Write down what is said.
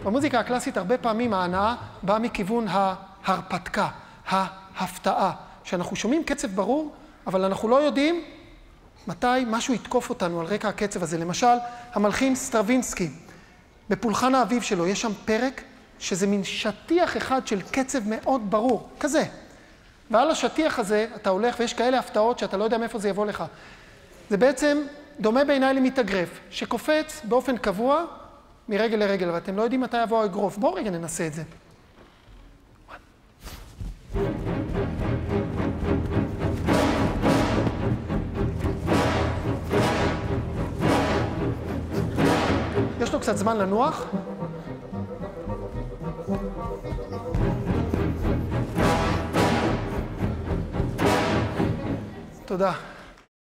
במוזיקה הקלאסית הרבה פעמים ההנאה באה מכיוון ההרפתקה, ההפתעה. שאנחנו שומעים קצב ברור, אבל אנחנו לא יודעים מתי משהו יתקוף אותנו על רקע הקצב הזה. למשל, המלחין סטרווינסקי, בפולחן האביב שלו, יש שם פרק שזה מין שטיח אחד של קצב מאוד ברור, כזה. ועל השטיח הזה אתה הולך ויש כאלה הפתעות שאתה לא יודע מאיפה זה יבוא לך. זה בעצם דומה בעיניי למתאגרף, שקופץ באופן קבוע מרגל לרגל, ואתם לא יודעים מתי יבוא האגרוף. בואו רגע ננסה את זה. יש לו קצת זמן לנוח. תודה.